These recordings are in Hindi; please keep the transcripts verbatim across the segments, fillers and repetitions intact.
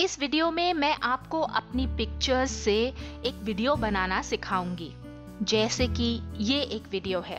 इस वीडियो में मैं आपको अपनी पिक्चर्स से एक वीडियो बनाना सिखाऊंगी, जैसे कि ये एक वीडियो है।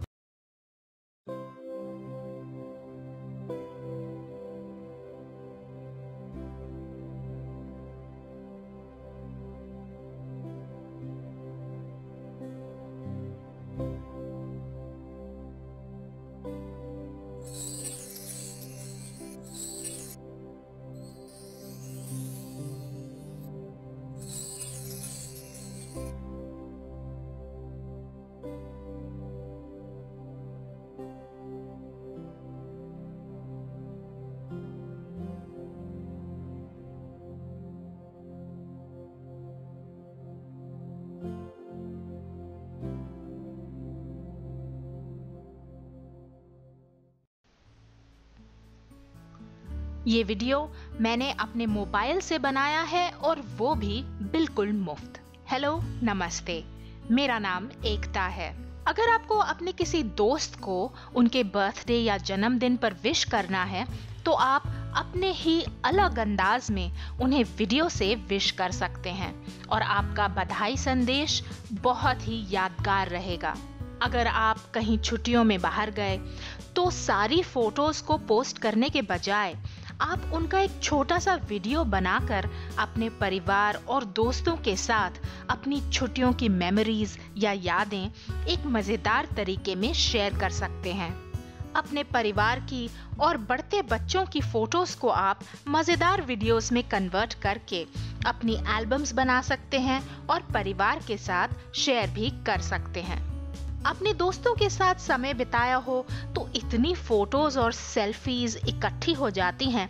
ये वीडियो मैंने अपने मोबाइल से बनाया है और वो भी बिल्कुल मुफ्त। हेलो, नमस्ते, मेरा नाम एकता है। अगर आपको अपने किसी दोस्त को उनके बर्थडे या जन्मदिन पर विश करना है तो आप अपने ही अलग अंदाज में उन्हें वीडियो से विश कर सकते हैं और आपका बधाई संदेश बहुत ही यादगार रहेगा। अगर आप कहीं छुट्टियों में बाहर गए तो सारी फोटोज को पोस्ट करने के बजाय आप उनका एक छोटा सा वीडियो बनाकर अपने परिवार और दोस्तों के साथ अपनी छुट्टियों की मेमोरीज या यादें एक मजेदार तरीके में शेयर कर सकते हैं। अपने परिवार की और बढ़ते बच्चों की फोटोज को आप मजेदार वीडियोस में कन्वर्ट करके अपनी एल्बम्स बना सकते हैं और परिवार के साथ शेयर भी कर सकते हैं। अपने दोस्तों के साथ समय बिताया हो तो इतनी फोटोज और सेल्फीज इकट्ठी हो जाती हैं,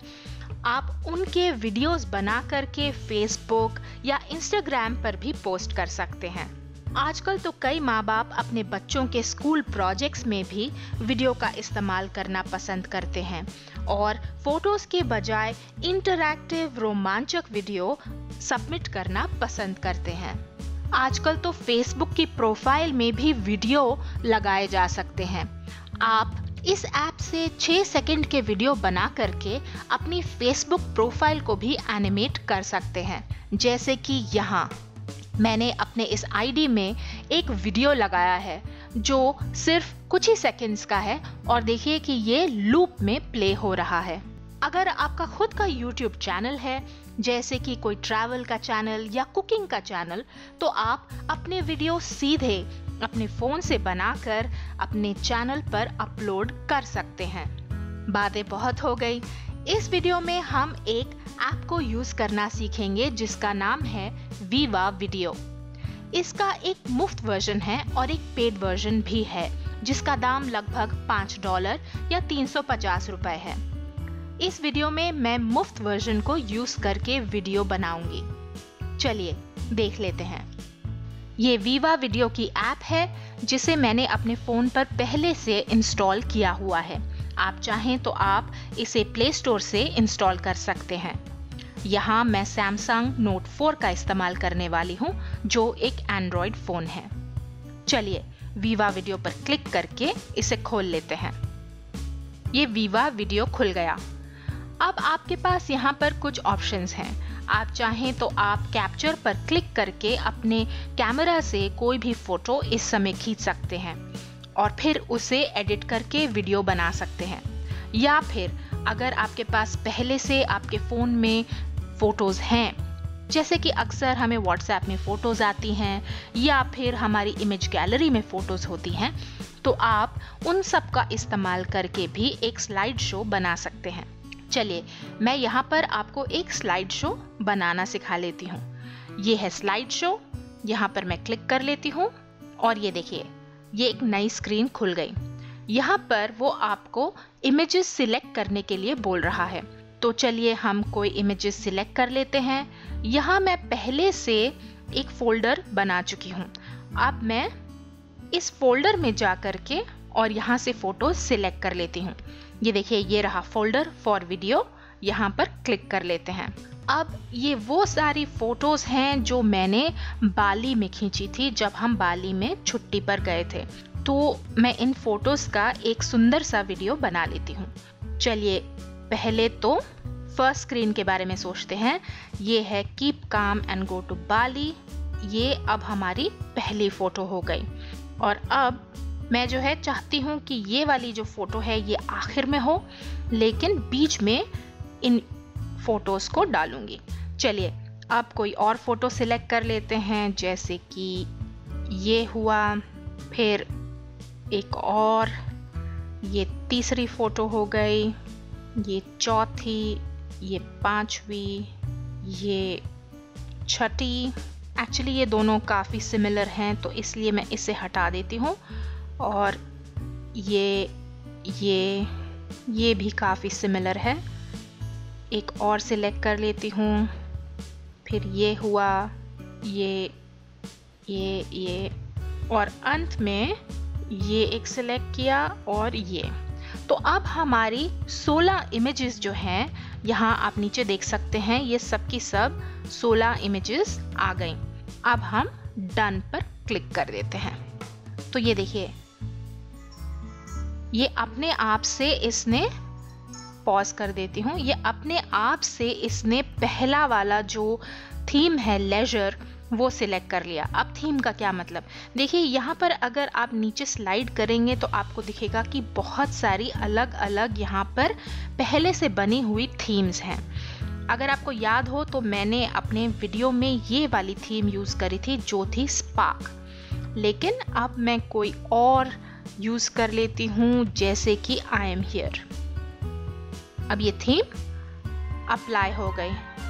आप उनके वीडियोस बना करके फेसबुक या इंस्टाग्राम पर भी पोस्ट कर सकते हैं। आजकल तो कई माँ बाप अपने बच्चों के स्कूल प्रोजेक्ट्स में भी वीडियो का इस्तेमाल करना पसंद करते हैं और फोटोज के बजाय इंटरैक्टिव रोमांचक वीडियो सबमिट करना पसंद करते हैं। आजकल तो फेसबुक की प्रोफाइल में भी वीडियो लगाए जा सकते हैं। आप इस ऐप से छह सेकंड के वीडियो बना करके अपनी फेसबुक प्रोफाइल को भी एनिमेट कर सकते हैं, जैसे कि यहाँ मैंने अपने इस आईडी में एक वीडियो लगाया है जो सिर्फ कुछ ही सेकंड्स का है और देखिए कि ये लूप में प्ले हो रहा है। अगर आपका खुद का यूट्यूब चैनल है, जैसे कि कोई ट्रैवल का चैनल या कुकिंग का चैनल, तो आप अपने वीडियो सीधे अपने फोन से बनाकर अपने चैनल पर अपलोड कर सकते हैं। बातें बहुत हो गई। इस वीडियो में हम एक ऐप को यूज करना सीखेंगे जिसका नाम है वीवा वीडियो। इसका एक मुफ्त वर्जन है और एक पेड वर्जन भी है जिसका दाम लगभग पाँच डॉलर या तीन सौ पचास रुपए है। इस वीडियो में मैं मुफ्त वर्जन को यूज करके वीडियो बनाऊंगी। चलिए देख लेते हैं। ये वीवा वीडियो की ऐप है जिसे मैंने अपने फोन पर पहले से इंस्टॉल किया हुआ है। आप चाहें तो आप इसे प्ले स्टोर से इंस्टॉल कर सकते हैं। यहाँ मैं सैमसंग नोट फोर का इस्तेमाल करने वाली हूँ जो एक एंड्रॉयड फोन है। चलिए वीवा वीडियो पर क्लिक करके इसे खोल लेते हैं। ये वीवा वीडियो खुल गया। अब आपके पास यहाँ पर कुछ ऑप्शंस हैं। आप चाहें तो आप कैप्चर पर क्लिक करके अपने कैमरा से कोई भी फोटो इस समय खींच सकते हैं और फिर उसे एडिट करके वीडियो बना सकते हैं। या फिर अगर आपके पास पहले से आपके फ़ोन में फ़ोटोज़ हैं, जैसे कि अक्सर हमें व्हाट्सएप में फ़ोटोज़ आती हैं या फिर हमारी इमेज गैलरी में फ़ोटोज़ होती हैं, तो आप उन सब का इस्तेमाल करके भी एक स्लाइड शो बना सकते हैं। चलिए मैं यहाँ पर आपको एक स्लाइड शो बनाना सिखा लेती हूँ। ये है स्लाइड शो। यहाँ पर मैं क्लिक कर लेती हूँ और ये देखिए ये एक नई स्क्रीन खुल गई। यहाँ पर वो आपको इमेजेस सिलेक्ट करने के लिए बोल रहा है। तो चलिए हम कोई इमेजेस सिलेक्ट कर लेते हैं। यहाँ मैं पहले से एक फोल्डर बना चुकी हूँ। अब मैं इस फोल्डर में जा करके और यहाँ से फोटो सिलेक्ट कर लेती हूँ। ये देखिए ये रहा फोल्डर फॉर वीडियो। यहाँ पर क्लिक कर लेते हैं। अब ये वो सारी फोटोज हैं जो मैंने बाली में खींची थी जब हम बाली में छुट्टी पर गए थे। तो मैं इन फोटोज का एक सुंदर सा वीडियो बना लेती हूँ। चलिए पहले तो फर्स्ट स्क्रीन के बारे में सोचते हैं। ये है keep calm and go to बाली। ये अब हमारी पहली फोटो हो गई। और अब मैं जो है चाहती हूँ कि ये वाली जो फोटो है ये आखिर में हो, लेकिन बीच में इन फोटोज को डालूंगी। चलिए अब कोई और फोटो सिलेक्ट कर लेते हैं, जैसे कि ये हुआ, फिर एक और, ये तीसरी फोटो हो गई, ये चौथी, ये पांचवी, ये छठी। एक्चुअली ये दोनों काफ़ी सिमिलर हैं तो इसलिए मैं इसे हटा देती हूँ। और ये ये ये भी काफ़ी सिमिलर है, एक और सिलेक्ट कर लेती हूँ। फिर ये हुआ, ये ये ये और अंत में ये एक सिलेक्ट किया और ये। तो अब हमारी सोलह इमेजेस जो हैं, यहाँ आप नीचे देख सकते हैं, ये सब की सब सोलह इमेजेस आ गई। अब हम डन पर क्लिक कर देते हैं। तो ये देखिए, ये अपने आप से इसने, पॉज कर देती हूँ, ये अपने आप से इसने पहला वाला जो थीम है लेजर वो सिलेक्ट कर लिया। अब थीम का क्या मतलब, देखिए यहाँ पर अगर आप नीचे स्लाइड करेंगे तो आपको दिखेगा कि बहुत सारी अलग अलग यहाँ पर पहले से बनी हुई थीम्स हैं। अगर आपको याद हो तो मैंने अपने वीडियो में ये वाली थीम यूज़ करी थी जो थी स्पार्क, लेकिन अब मैं कोई और यूज़ कर लेती हूँ, जैसे कि आई एम हियर। अब ये थीम अप्लाई हो गई।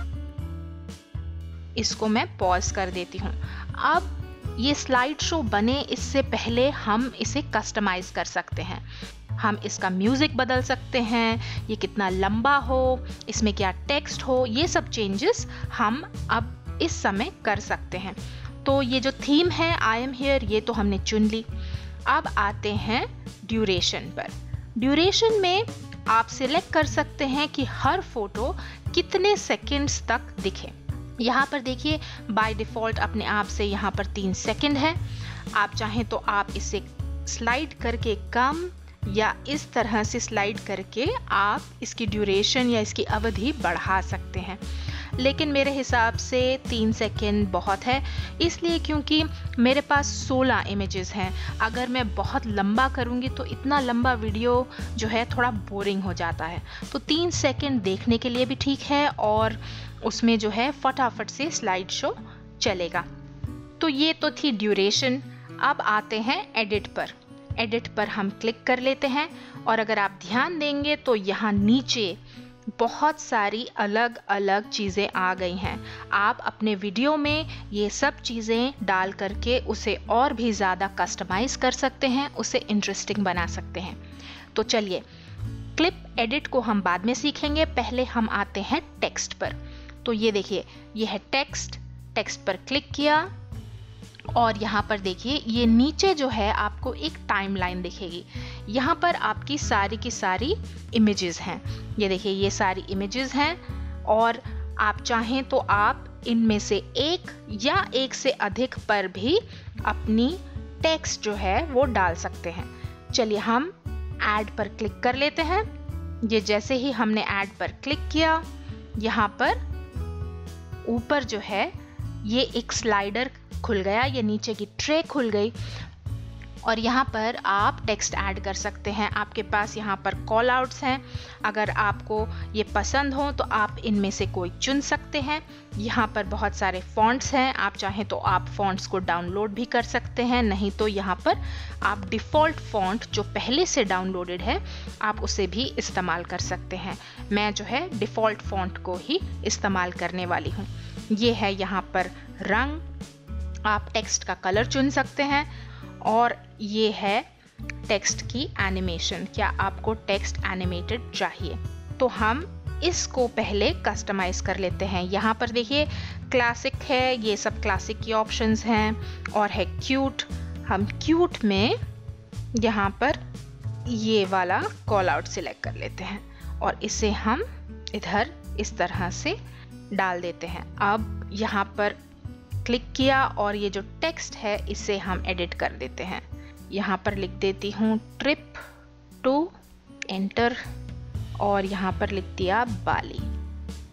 इसको मैं पॉज कर देती हूँ। अब ये स्लाइड शो बने इससे पहले हम इसे कस्टमाइज कर सकते हैं। हम इसका म्यूजिक बदल सकते हैं, ये कितना लंबा हो, इसमें क्या टेक्स्ट हो, ये सब चेंजेस हम अब इस समय कर सकते हैं। तो ये जो थीम है आई एम हियर, ये तो हमने चुन ली। अब आते हैं ड्यूरेशन पर। ड्यूरेशन में आप सिलेक्ट कर सकते हैं कि हर फोटो कितने सेकंड्स तक दिखे। यहाँ पर देखिए बाय डिफ़ॉल्ट अपने आप से यहाँ पर तीन सेकंड है। आप चाहें तो आप इसे स्लाइड करके कम या इस तरह से स्लाइड करके आप इसकी ड्यूरेशन या इसकी अवधि बढ़ा सकते हैं, लेकिन मेरे हिसाब से तीन सेकंड बहुत है, इसलिए क्योंकि मेरे पास सोलह इमेजेस हैं। अगर मैं बहुत लंबा करूँगी तो इतना लंबा वीडियो जो है थोड़ा बोरिंग हो जाता है। तो तीन सेकंड देखने के लिए भी ठीक है और उसमें जो है फटाफट से स्लाइड शो चलेगा। तो ये तो थी ड्यूरेशन। अब आते हैं एडिट पर। एडिट पर हम क्लिक कर लेते हैं और अगर आप ध्यान देंगे तो यहाँ नीचे बहुत सारी अलग अलग चीज़ें आ गई हैं। आप अपने वीडियो में ये सब चीज़ें डाल करके उसे और भी ज़्यादा कस्टमाइज़ कर सकते हैं, उसे इंटरेस्टिंग बना सकते हैं। तो चलिए, क्लिप एडिट को हम बाद में सीखेंगे, पहले हम आते हैं टेक्स्ट पर। तो ये देखिए, ये है टेक्स्ट। टेक्स्ट पर क्लिक किया और यहाँ पर देखिए ये नीचे जो है आपको एक टाइमलाइन दिखेगी। यहाँ पर आपकी सारी की सारी इमेजेस हैं। ये देखिए ये सारी इमेजेस हैं और आप चाहें तो आप इनमें से एक या एक से अधिक पर भी अपनी टेक्स्ट जो है वो डाल सकते हैं। चलिए हम ऐड पर क्लिक कर लेते हैं। ये जैसे ही हमने ऐड पर क्लिक किया, यहाँ पर ऊपर जो है ये एक स्लाइडर खुल गया, ये नीचे की ट्रे खुल गई और यहाँ पर आप टेक्स्ट ऐड कर सकते हैं। आपके पास यहाँ पर कॉल आउट्स हैं, अगर आपको ये पसंद हो तो आप इनमें से कोई चुन सकते हैं। यहाँ पर बहुत सारे फॉन्ट्स हैं, आप चाहें तो आप फॉन्ट्स को डाउनलोड भी कर सकते हैं, नहीं तो यहाँ पर आप डिफ़ॉल्ट फॉन्ट जो पहले से डाउनलोडेड है आप उसे भी इस्तेमाल कर सकते हैं। मैं जो है डिफ़ॉल्ट फॉन्ट को ही इस्तेमाल करने वाली हूँ। ये है यहाँ पर रंग, आप टेक्स्ट का कलर चुन सकते हैं और ये है टेक्स्ट की एनिमेशन, क्या आपको टेक्स्ट एनिमेटेड चाहिए। तो हम इसको पहले कस्टमाइज कर लेते हैं। यहाँ पर देखिए क्लासिक है, ये सब क्लासिक की ऑप्शंस हैं और है क्यूट। हम क्यूट में यहाँ पर ये वाला कॉल आउट सिलेक्ट कर लेते हैं और इसे हम इधर इस तरह से डाल देते हैं। अब यहाँ पर क्लिक किया और ये जो टेक्स्ट है इसे हम एडिट कर देते हैं। यहाँ पर लिख देती हूँ ट्रिप टू, एंटर और यहाँ पर लिख दिया बाली।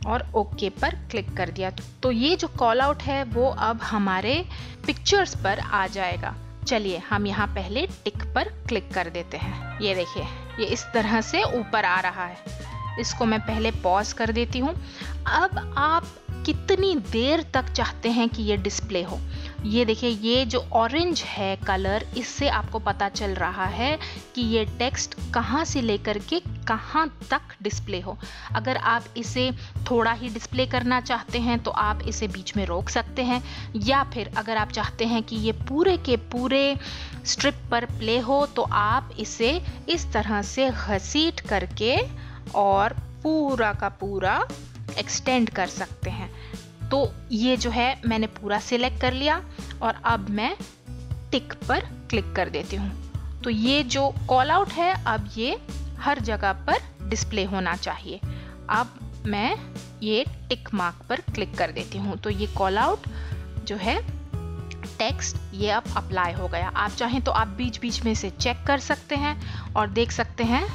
और ओके पर क्लिक कर दिया। तो ये जो कॉल आउट है वो अब हमारे पिक्चर्स पर आ जाएगा। चलिए हम यहाँ पहले टिक पर क्लिक कर देते हैं। ये देखिए ये इस तरह से ऊपर आ रहा है। इसको मैं पहले पॉज कर देती हूँ। अब आप कितनी देर तक चाहते हैं कि ये डिस्प्ले हो। ये देखिए ये जो ऑरेंज है कलर, इससे आपको पता चल रहा है कि ये टेक्स्ट कहाँ से लेकर के कहाँ तक डिस्प्ले हो। अगर आप इसे थोड़ा ही डिस्प्ले करना चाहते हैं तो आप इसे बीच में रोक सकते हैं, या फिर अगर आप चाहते हैं कि ये पूरे के पूरे स्ट्रिप पर प्ले हो तो आप इसे इस तरह से घसीट करके और पूरा का पूरा एक्सटेंड कर सकते हैं। तो ये जो है मैंने पूरा सिलेक्ट कर लिया और अब मैं टिक पर क्लिक कर देती हूँ। तो ये जो कॉल आउट है अब ये हर जगह पर डिस्प्ले होना चाहिए। अब मैं ये टिक मार्क पर क्लिक कर देती हूँ। तो ये कॉल आउट जो है टेक्स्ट ये अब अप्लाई हो गया। आप चाहें तो आप बीच बीच में से चेक कर सकते हैं और देख सकते हैं।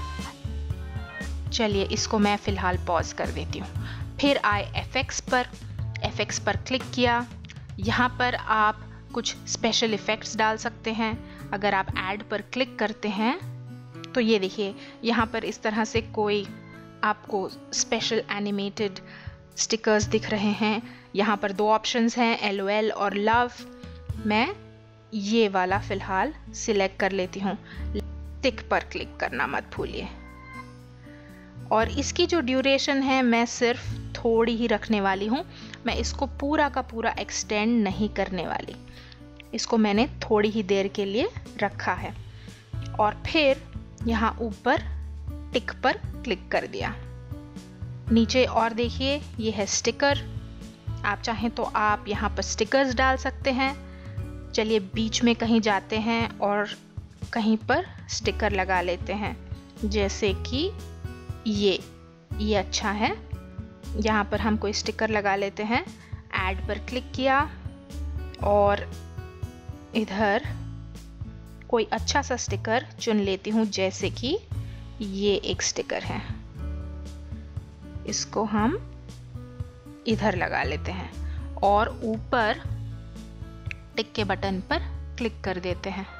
चलिए इसको मैं फिलहाल पॉज कर देती हूँ। फिर आए एफेक्ट्स पर, एफेक्ट्स पर क्लिक किया। यहाँ पर आप कुछ स्पेशल इफ़ेक्ट्स डाल सकते हैं। अगर आप ऐड पर क्लिक करते हैं तो ये देखिए यहाँ पर इस तरह से कोई आपको स्पेशल एनिमेटेड स्टिकर्स दिख रहे हैं। यहाँ पर दो ऑप्शंस हैं, एल ओ एल और लव। मैं ये वाला फ़िलहाल सिलेक्ट कर लेती हूँ। टिक पर क्लिक करना मत भूलिए। और इसकी जो ड्यूरेशन है मैं सिर्फ थोड़ी ही रखने वाली हूँ। मैं इसको पूरा का पूरा एक्सटेंड नहीं करने वाली। इसको मैंने थोड़ी ही देर के लिए रखा है। और फिर यहाँ ऊपर टिक पर क्लिक कर दिया। नीचे और देखिए ये है स्टिकर। आप चाहें तो आप यहाँ पर स्टिकर्स डाल सकते हैं। चलिए बीच में कहीं जाते हैं और कहीं पर स्टिकर लगा लेते हैं, जैसे कि ये ये अच्छा है। यहाँ पर हम कोई स्टिकर लगा लेते हैं। ऐड पर क्लिक किया और इधर कोई अच्छा सा स्टिकर चुन लेती हूँ, जैसे कि ये एक स्टिकर है। इसको हम इधर लगा लेते हैं और ऊपर टिक के बटन पर क्लिक कर देते हैं।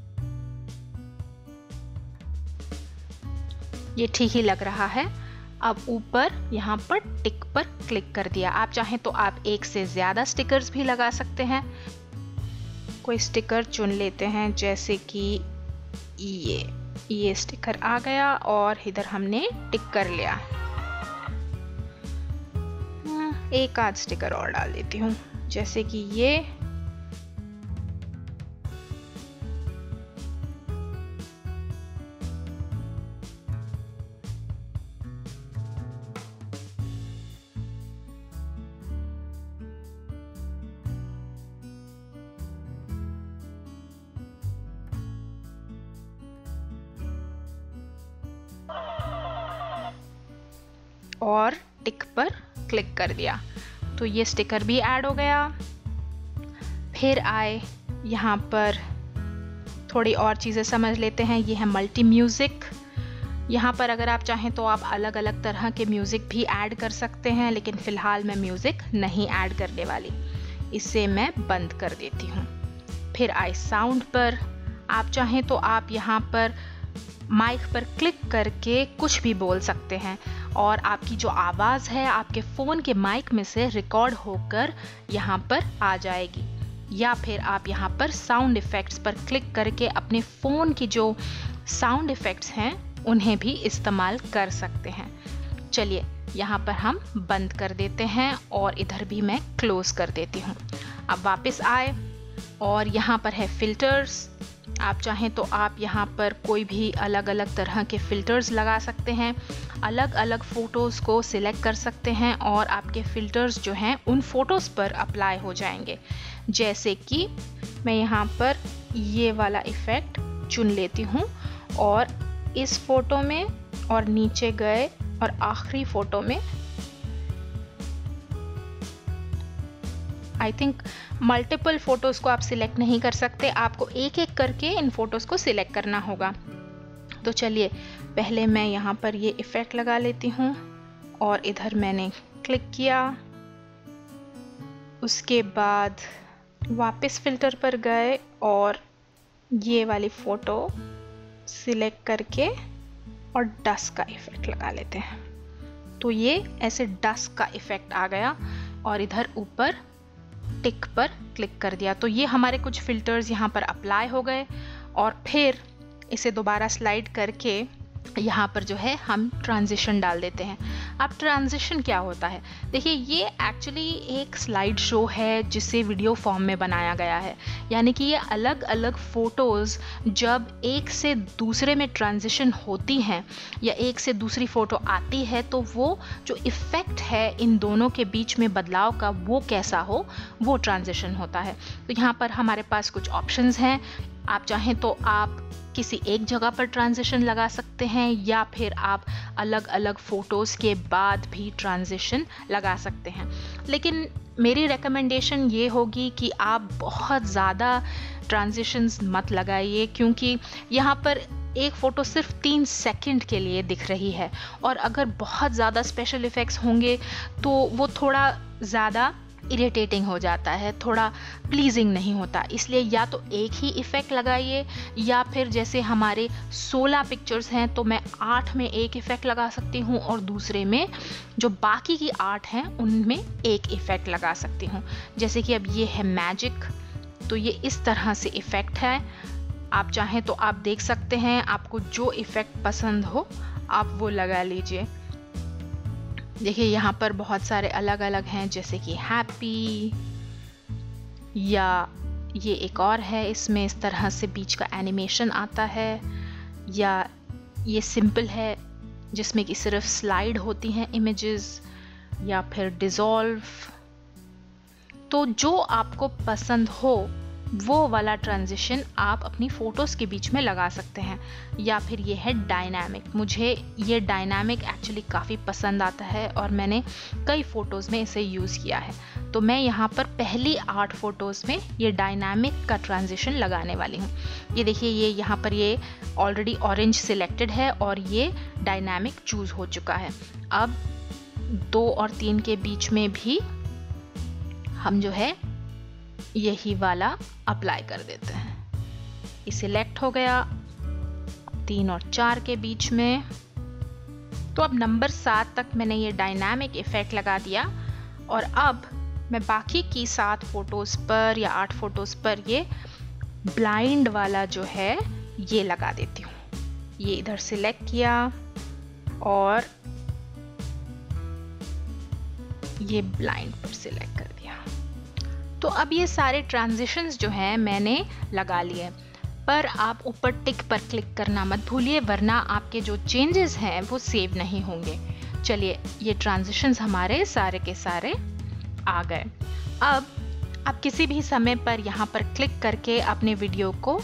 ये ठीक ही लग रहा है। अब ऊपर यहाँ पर टिक पर क्लिक कर दिया। आप चाहें तो आप एक से ज़्यादा स्टिकर्स भी लगा सकते हैं। कोई स्टिकर चुन लेते हैं, जैसे कि ये ये स्टिकर आ गया और इधर हमने टिक कर लिया। एक आध स्टिकर और डाल देती हूँ, जैसे कि ये। और टिक पर क्लिक कर दिया तो ये स्टिकर भी ऐड हो गया। फिर आए यहाँ पर थोड़ी और चीज़ें समझ लेते हैं। ये है मल्टी म्यूज़िक। यहाँ पर अगर आप चाहें तो आप अलग अलग तरह के म्यूज़िक भी ऐड कर सकते हैं, लेकिन फ़िलहाल मैं म्यूज़िक नहीं ऐड करने वाली। इसे मैं बंद कर देती हूँ। फिर आए साउंड पर। आप चाहें तो आप यहाँ पर माइक पर क्लिक करके कुछ भी बोल सकते हैं और आपकी जो आवाज़ है आपके फ़ोन के माइक में से रिकॉर्ड होकर यहाँ पर आ जाएगी। या फिर आप यहाँ पर साउंड इफ़ेक्ट्स पर क्लिक करके अपने फ़ोन की जो साउंड इफ़ेक्ट्स हैं उन्हें भी इस्तेमाल कर सकते हैं। चलिए यहाँ पर हम बंद कर देते हैं और इधर भी मैं क्लोज़ कर देती हूँ। अब वापस आए और यहाँ पर है फ़िल्टर्स। आप चाहें तो आप यहाँ पर कोई भी अलग अलग तरह के फ़िल्टर्स लगा सकते हैं। अलग अलग फ़ोटोज़ को सिलेक्ट कर सकते हैं और आपके फ़िल्टर्स जो हैं उन फ़ोटोज़ पर अप्लाई हो जाएंगे। जैसे कि मैं यहाँ पर ये वाला इफ़ेक्ट चुन लेती हूँ और इस फ़ोटो में और नीचे गए और आखिरी फ़ोटो में आई थिंक मल्टीपल फ़ोटोज़ को आप सिलेक्ट नहीं कर सकते, आपको एक एक करके इन फ़ोटोज़ को सिलेक्ट करना होगा। तो चलिए पहले मैं यहाँ पर ये इफ़ेक्ट लगा लेती हूँ और इधर मैंने क्लिक किया। उसके बाद वापस फिल्टर पर गए और ये वाली फ़ोटो सिलेक्ट करके और डस्ट का इफ़ेक्ट लगा लेते हैं। तो ये ऐसे डस्ट का इफ़ेक्ट आ गया और इधर ऊपर टिक पर क्लिक कर दिया। तो ये हमारे कुछ फ़िल्टर्स यहाँ पर अप्लाई हो गए और फिर इसे दोबारा स्लाइड करके यहाँ पर जो है हम ट्रांजिशन डाल देते हैं। अब ट्रांजिशन क्या होता है, देखिए ये एक्चुअली एक स्लाइड शो है जिसे वीडियो फॉर्म में बनाया गया है। यानी कि ये अलग अलग फ़ोटोज़ जब एक से दूसरे में ट्रांजिशन होती हैं या एक से दूसरी फ़ोटो आती है तो वो जो इफ़ेक्ट है इन दोनों के बीच में बदलाव का वो कैसा हो, वो ट्रांजिशन होता है। तो यहाँ पर हमारे पास कुछ ऑप्शंस हैं। आप चाहें तो आप किसी एक जगह पर ट्रांजिशन लगा सकते हैं या फिर आप अलग अलग फ़ोटोज़ के बाद भी ट्रांजिशन लगा सकते हैं। लेकिन मेरी रिकमेंडेशन ये होगी कि आप बहुत ज़्यादा ट्रांजिशंस मत लगाइए, क्योंकि यहाँ पर एक फ़ोटो सिर्फ तीन सेकंड के लिए दिख रही है और अगर बहुत ज़्यादा स्पेशल इफ़ेक्ट्स होंगे तो वो थोड़ा ज़्यादा इरिटेटिंग हो जाता है, थोड़ा प्लीजिंग नहीं होता। इसलिए या तो एक ही इफ़ेक्ट लगाइए या फिर जैसे हमारे सोलह पिक्चर्स हैं तो मैं आठ में एक इफ़ेक्ट लगा सकती हूँ और दूसरे में जो बाकी की आठ हैं उनमें एक इफ़ेक्ट लगा सकती हूँ। जैसे कि अब ये है मैजिक, तो ये इस तरह से इफ़ेक्ट है। आप चाहें तो आप देख सकते हैं, आपको जो इफ़ेक्ट पसंद हो आप वो लगा लीजिए। देखिए यहाँ पर बहुत सारे अलग अलग हैं, जैसे कि हैप्पी, या ये एक और है, इसमें इस तरह से बीच का एनिमेशन आता है, या ये सिंपल है जिसमें कि सिर्फ स्लाइड होती हैं इमेजेस, या फिर डिज़ोल्व। तो जो आपको पसंद हो वो वाला ट्रांजिशन आप अपनी फ़ोटोज़ के बीच में लगा सकते हैं। या फिर ये है डायनामिक। मुझे ये डायनामिक एक्चुअली काफ़ी पसंद आता है और मैंने कई फ़ोटोज़ में इसे यूज़ किया है। तो मैं यहाँ पर पहली आठ फ़ोटोज़ में ये डायनामिक का ट्रांजिशन लगाने वाली हूँ। ये देखिए, ये यहाँ पर ये ऑलरेडी ऑरेंज सिलेक्टेड है और ये डायनामिक चूज़ हो चुका है। अब दो और तीन के बीच में भी हम जो है यही वाला अप्लाई कर देते हैं। ये सिलेक्ट हो गया तीन और चार के बीच में। तो अब नंबर सात तक मैंने ये डायनामिक इफेक्ट लगा दिया और अब मैं बाकी की सात फोटोज पर या आठ फोटोज पर ये ब्लाइंड वाला जो है ये लगा देती हूँ। ये इधर सिलेक्ट किया और ये ब्लाइंड पर सिलेक्ट कर दिया। तो अब ये सारे ट्रांजिशंस जो हैं मैंने लगा लिए, पर आप ऊपर टिक पर क्लिक करना मत भूलिए, वरना आपके जो चेंजेस हैं वो सेव नहीं होंगे। चलिए, ये ट्रांजिशंस हमारे सारे के सारे आ गए। अब आप किसी भी समय पर यहाँ पर क्लिक करके अपने वीडियो को,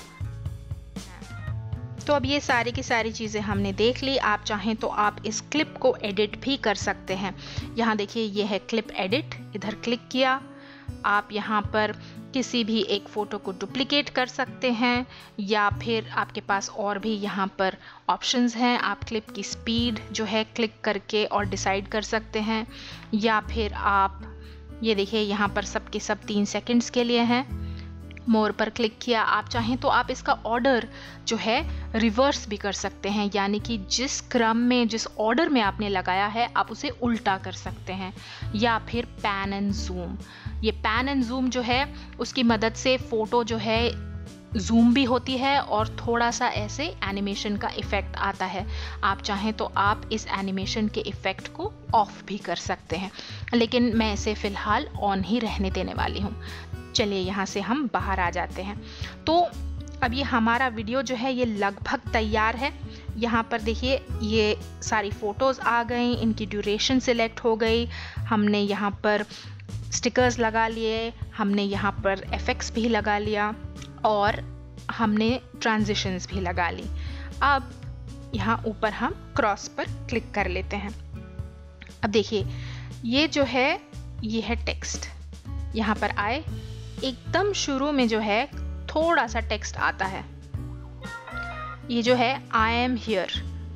तो अब ये सारी की सारी चीज़ें हमने देख ली। आप चाहें तो आप इस क्लिप को एडिट भी कर सकते हैं। यहाँ देखिए, ये है क्लिप एडिट, इधर क्लिक किया। आप यहाँ पर किसी भी एक फ़ोटो को डुप्लिकेट कर सकते हैं या फिर आपके पास और भी यहाँ पर ऑप्शंस हैं। आप क्लिप की स्पीड जो है क्लिक करके और डिसाइड कर सकते हैं, या फिर आप ये देखिए यहाँ पर सब के सब तीन सेकंड्स के लिए हैं। मोर पर क्लिक किया। आप चाहें तो आप इसका ऑर्डर जो है रिवर्स भी कर सकते हैं, यानी कि जिस क्रम में, जिस ऑर्डर में आपने लगाया है आप उसे उल्टा कर सकते हैं। या फिर पैन एंड जूम, ये पैन एंड जूम जो है उसकी मदद से फ़ोटो जो है जूम भी होती है और थोड़ा सा ऐसे एनिमेशन का इफ़ेक्ट आता है। आप चाहें तो आप इस एनिमेशन के इफ़ेक्ट को ऑफ भी कर सकते हैं, लेकिन मैं इसे फ़िलहाल ऑन ही रहने देने वाली हूँ। चलिए, यहाँ से हम बाहर आ जाते हैं। तो अब ये हमारा वीडियो जो है ये लगभग तैयार है। यहाँ पर देखिए, ये सारी फ़ोटोज़ आ गई, इनकी ड्यूरेशन सिलेक्ट हो गई, हमने यहाँ पर स्टिकर्स लगा लिए, हमने यहाँ पर एफेक्ट्स भी लगा लिया और हमने ट्रांजिशंस भी लगा ली। अब यहाँ ऊपर हम क्रॉस पर क्लिक कर लेते हैं। अब देखिए, ये जो है ये है टेक्स्ट। यहाँ पर आए, एकदम शुरू में जो है थोड़ा सा टेक्स्ट आता है, ये जो है आई एम हियर,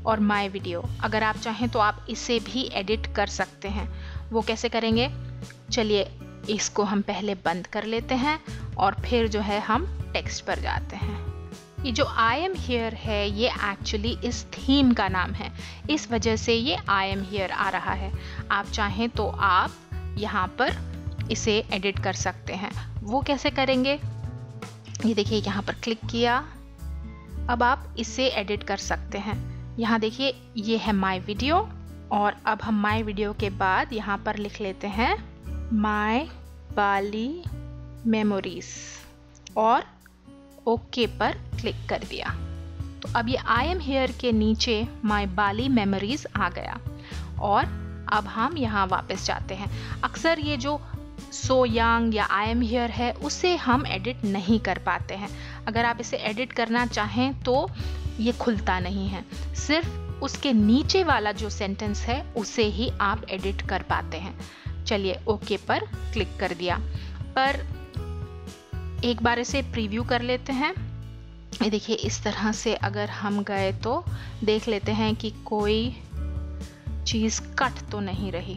और माय वीडियो। अगर आप चाहें तो आप इसे भी एडिट कर सकते हैं। वो कैसे करेंगे, चलिए इसको हम पहले बंद कर लेते हैं और फिर जो है हम टेक्स्ट पर जाते हैं। ये जो आई एम हियर है ये एक्चुअली इस थीम का नाम है, इस वजह से ये आई एम हियर आ रहा है। आप चाहें तो आप यहाँ पर इसे एडिट कर सकते हैं। वो कैसे करेंगे, ये देखिए यहाँ पर क्लिक किया, अब आप इसे एडिट कर सकते हैं। यहाँ देखिए ये है माय वीडियो और अब हम माय वीडियो के बाद यहाँ पर लिख लेते हैं माय बाली मेमोरीज और ओके पर क्लिक कर दिया। तो अब ये आई एम हियर के नीचे माय बाली मेमोरीज आ गया और अब हम यहाँ वापस जाते हैं। अक्सर ये जो सो यंग या आई एम हियर है उसे हम एडिट नहीं कर पाते हैं। अगर आप इसे एडिट करना चाहें तो ये खुलता नहीं है, सिर्फ उसके नीचे वाला जो सेंटेंस है उसे ही आप एडिट कर पाते हैं। चलिए ओके पर क्लिक कर दिया। पर एक बार इसे प्रीव्यू कर लेते हैं। ये देखिए इस तरह से अगर हम गए तो देख लेते हैं कि कोई चीज कट तो नहीं रही।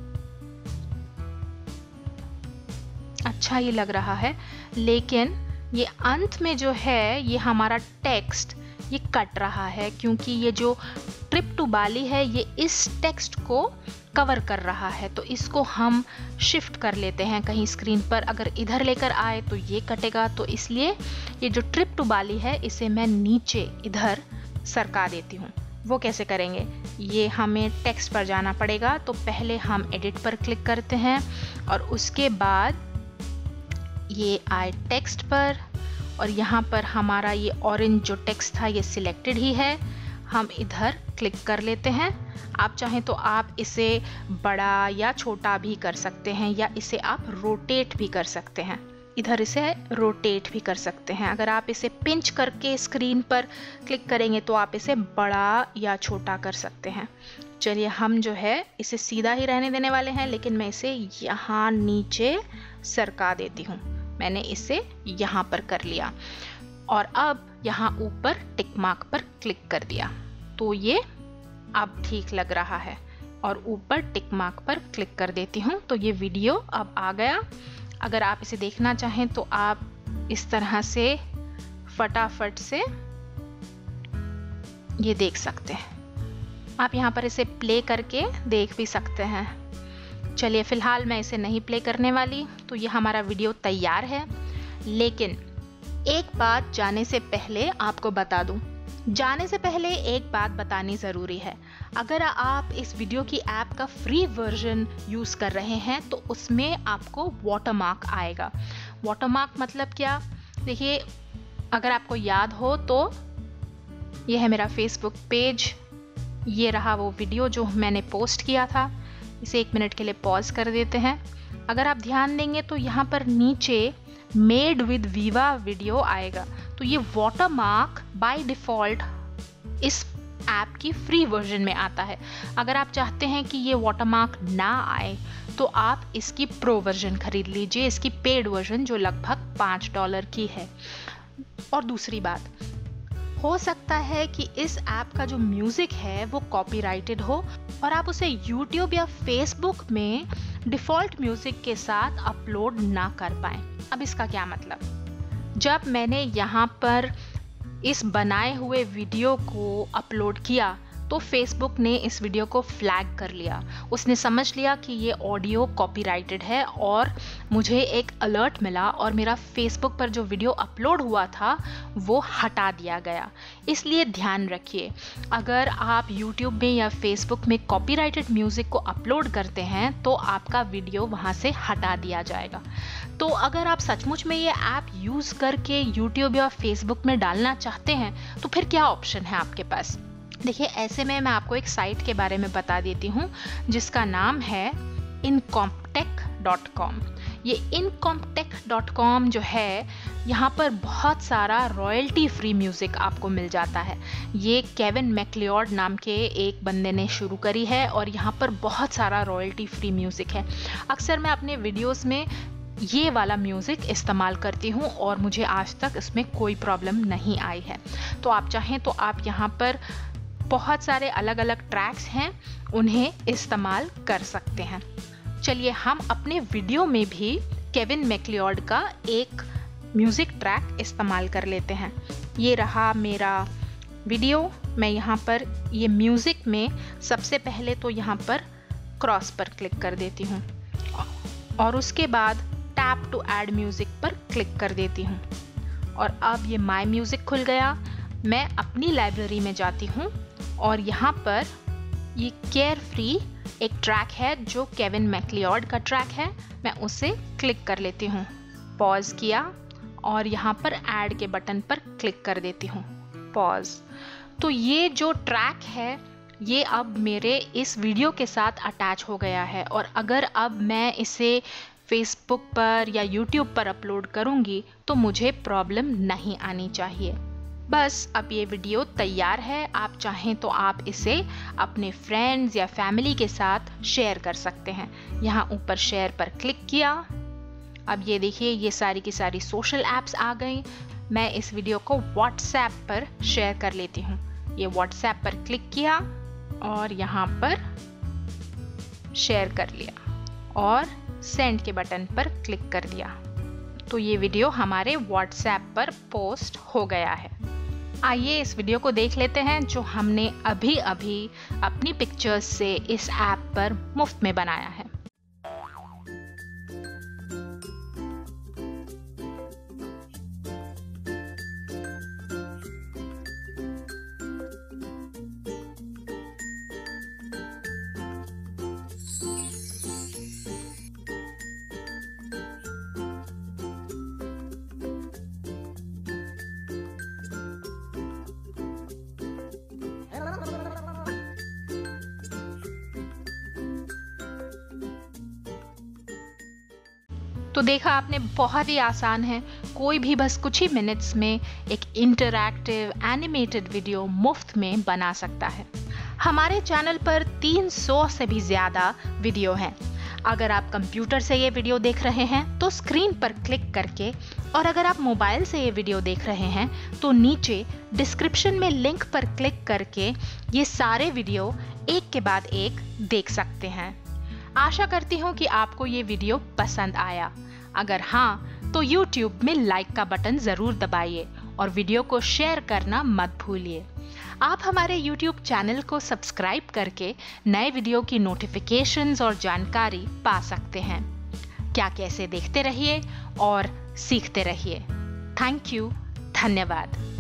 अच्छा ये लग रहा है, लेकिन ये अंत में जो है ये हमारा टेक्स्ट ये कट रहा है, क्योंकि ये जो ट्रिप टू बाली है ये इस टेक्स्ट को कवर कर रहा है। तो इसको हम शिफ्ट कर लेते हैं कहीं स्क्रीन पर। अगर इधर लेकर आए तो ये कटेगा, तो इसलिए ये जो ट्रिप टू बाली है इसे मैं नीचे इधर सरका देती हूँ। वो कैसे करेंगे, ये हमें टेक्स्ट पर जाना पड़ेगा। तो पहले हम एडिट पर क्लिक करते हैं और उसके बाद ये आए टेक्स्ट पर और यहाँ पर हमारा ये ऑरेंज जो टेक्स्ट था ये सिलेक्टेड ही है। हम इधर क्लिक कर लेते हैं। आप चाहें तो आप इसे बड़ा या छोटा भी कर सकते हैं या इसे आप रोटेट भी कर सकते हैं। इधर इसे रोटेट भी कर सकते हैं। अगर आप इसे पिंच करके स्क्रीन पर क्लिक करेंगे तो आप इसे बड़ा या छोटा कर सकते हैं। चलिए हम जो है इसे सीधा ही रहने देने वाले हैं, लेकिन मैं इसे यहाँ नीचे सरका देती हूँ। मैंने इसे यहाँ पर कर लिया और अब यहाँ ऊपर टिक मार्क पर क्लिक कर दिया, तो ये अब ठीक लग रहा है। और ऊपर टिक मार्क पर क्लिक कर देती हूँ तो ये वीडियो अब आ गया। अगर आप इसे देखना चाहें तो आप इस तरह से फटाफट से ये देख सकते हैं। आप यहाँ पर इसे प्ले करके देख भी सकते हैं। चलिए फिलहाल मैं इसे नहीं प्ले करने वाली, तो ये हमारा वीडियो तैयार है। लेकिन एक बात जाने से पहले आपको बता दूं, जाने से पहले एक बात बतानी ज़रूरी है। अगर आप इस वीडियो की ऐप का फ्री वर्जन यूज़ कर रहे हैं तो उसमें आपको वाटरमार्क आएगा। वाटरमार्क मतलब क्या, देखिए अगर आपको याद हो तो ये है मेरा फेसबुक पेज, ये रहा वो वीडियो जो मैंने पोस्ट किया था। इसे एक मिनट के लिए पॉज कर देते हैं। अगर आप ध्यान देंगे तो यहाँ पर नीचे मेड विद वीवा वीडियो आएगा। तो ये वाटरमार्क बाय डिफ़ॉल्ट इस ऐप की फ्री वर्जन में आता है। अगर आप चाहते हैं कि ये वाटरमार्क ना आए तो आप इसकी प्रो वर्जन खरीद लीजिए, इसकी पेड वर्जन जो लगभग पाँच डॉलर की है। और दूसरी बात, हो सकता है कि इस ऐप का जो म्यूजिक है वो कॉपीराइटेड हो और आप उसे यूट्यूब या फेसबुक में डिफ़ॉल्ट म्यूजिक के साथ अपलोड ना कर पाएं। अब इसका क्या मतलब, जब मैंने यहाँ पर इस बनाए हुए वीडियो को अपलोड किया तो फेसबुक ने इस वीडियो को फ्लैग कर लिया। उसने समझ लिया कि ये ऑडियो कॉपीराइटेड है और मुझे एक अलर्ट मिला और मेरा फेसबुक पर जो वीडियो अपलोड हुआ था वो हटा दिया गया। इसलिए ध्यान रखिए, अगर आप यूट्यूब में या फेसबुक में कॉपीराइटेड म्यूज़िक को अपलोड करते हैं तो आपका वीडियो वहाँ से हटा दिया जाएगा। तो अगर आप सचमुच में ये ऐप यूज़ करके यूट्यूब या फेसबुक में डालना चाहते हैं तो फिर क्या ऑप्शन है आपके पास। देखिए ऐसे में मैं आपको एक साइट के बारे में बता देती हूँ जिसका नाम है इनकॉम्पटेक डॉट कॉम। ये इनकॉम्पटेक डॉट कॉम जो है, यहाँ पर बहुत सारा रॉयल्टी फ्री म्यूज़िक आपको मिल जाता है। ये केविन मैकलियोड नाम के एक बंदे ने शुरू करी है और यहाँ पर बहुत सारा रॉयल्टी फ्री म्यूज़िक है। अक्सर मैं अपने वीडियोस में ये वाला म्यूज़िक इस्तेमाल करती हूँ और मुझे आज तक इसमें कोई प्रॉब्लम नहीं आई है। तो आप चाहें तो आप यहाँ पर बहुत सारे अलग अलग ट्रैक्स हैं, उन्हें इस्तेमाल कर सकते हैं। चलिए हम अपने वीडियो में भी केविन मैकलियोड का एक म्यूजिक ट्रैक इस्तेमाल कर लेते हैं। ये रहा मेरा वीडियो। मैं यहाँ पर ये म्यूजिक में सबसे पहले तो यहाँ पर क्रॉस पर क्लिक कर देती हूँ और उसके बाद टैप टू ऐड म्यूजिक पर क्लिक कर देती हूँ और अब ये माय म्यूजिक खुल गया। मैं अपनी लाइब्रेरी में जाती हूँ और यहाँ पर ये केयर फ्री एक ट्रैक है जो केविन मैकलियोड का ट्रैक है, मैं उसे क्लिक कर लेती हूँ। पॉज किया और यहाँ पर ऐड के बटन पर क्लिक कर देती हूँ। पॉज। तो ये जो ट्रैक है ये अब मेरे इस वीडियो के साथ अटैच हो गया है और अगर अब मैं इसे फेसबुक पर या यूट्यूब पर अपलोड करूँगी तो मुझे प्रॉब्लम नहीं आनी चाहिए। बस अब ये वीडियो तैयार है। आप चाहें तो आप इसे अपने फ्रेंड्स या फैमिली के साथ शेयर कर सकते हैं। यहाँ ऊपर शेयर पर क्लिक किया। अब ये देखिए ये सारी की सारी सोशल ऐप्स आ गई। मैं इस वीडियो को व्हाट्सएप पर शेयर कर लेती हूँ। ये व्हाट्सएप पर क्लिक किया और यहाँ पर शेयर कर लिया और सेंड के बटन पर क्लिक कर दिया। तो ये वीडियो हमारे व्हाट्सएप पर पोस्ट हो गया है। आइए इस वीडियो को देख लेते हैं जो हमने अभी अभी अपनी पिक्चर्स से इस ऐप पर मुफ्त में बनाया है। तो देखा आपने, बहुत ही आसान है। कोई भी बस कुछ ही मिनट्स में एक इंटरैक्टिव एनिमेटेड वीडियो मुफ्त में बना सकता है। हमारे चैनल पर तीन सौ से भी ज़्यादा वीडियो हैं। अगर आप कंप्यूटर से ये वीडियो देख रहे हैं तो स्क्रीन पर क्लिक करके, और अगर आप मोबाइल से ये वीडियो देख रहे हैं तो नीचे डिस्क्रिप्शन में लिंक पर क्लिक करके ये सारे वीडियो एक के बाद एक देख सकते हैं। आशा करती हूँ कि आपको ये वीडियो पसंद आया। अगर हाँ तो यूट्यूब में लाइक का बटन ज़रूर दबाइए और वीडियो को शेयर करना मत भूलिए। आप हमारे यूट्यूब चैनल को सब्सक्राइब करके नए वीडियो की नोटिफिकेशंस और जानकारी पा सकते हैं। क्या कैसे देखते रहिए और सीखते रहिए। Thank you. धन्यवाद।